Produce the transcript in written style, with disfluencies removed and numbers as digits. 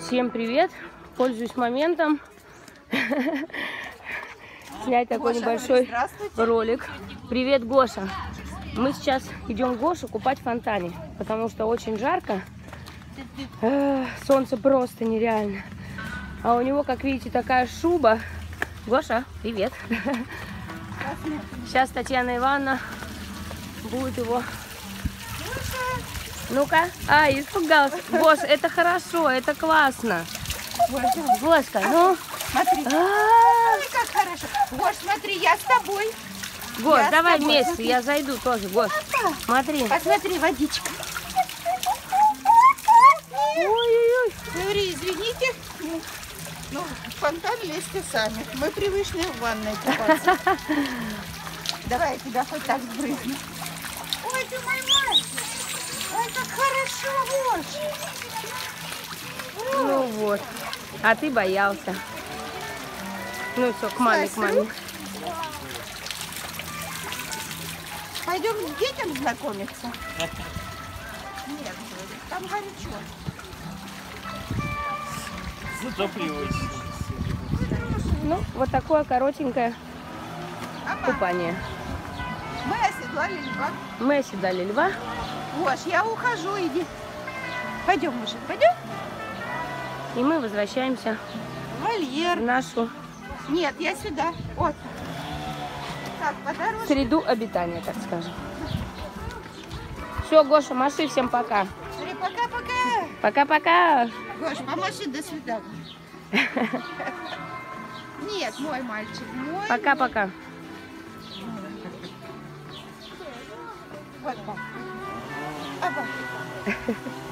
Всем привет! Пользуюсь моментом снять такой небольшой ролик. Привет, Гоша! Мы сейчас идем Гошу купать в фонтане, потому что очень жарко. Солнце просто нереально. А у него, как видите, такая шуба. Гоша, привет! Сейчас Татьяна Ивановна будет его... Ну-ка. А, испугался. Гош, это хорошо, это классно. Гошка, ну. Смотри. Ой, как хорошо. Гош, смотри, я с тобой. Гош, давай вместе, я зайду тоже, Гош. Смотри. Посмотри, водичка. Ой-ой-ой. Говори, извините. Ну, в фонтан лезьте сами. Мы привычны в ванной купаться. Давай я тебя хоть так сбрызну. Ой, ты мой мальчик. Ой, как хорошо, Гош. Ну вот. А ты боялся. Ну все, к маме, к маме. Пойдем с детям знакомиться? Нет, там горячо. Затопливайся. Ну, вот такое коротенькое купание. Мы оседлали льва. Мы оседали льва. Гош, я ухожу, иди. Пойдем, мужик, пойдем? И мы возвращаемся Вольер. в нашу Нет, я сюда. Вот. Так, по дорожке. среду обитания, так скажем. Все, Гоша, маши, всем пока. Говори, пока-пока. Пока-пока. Гош, помаши, до свидания. Нет, мой мальчик, мой. Пока-пока. Вот так. Опа.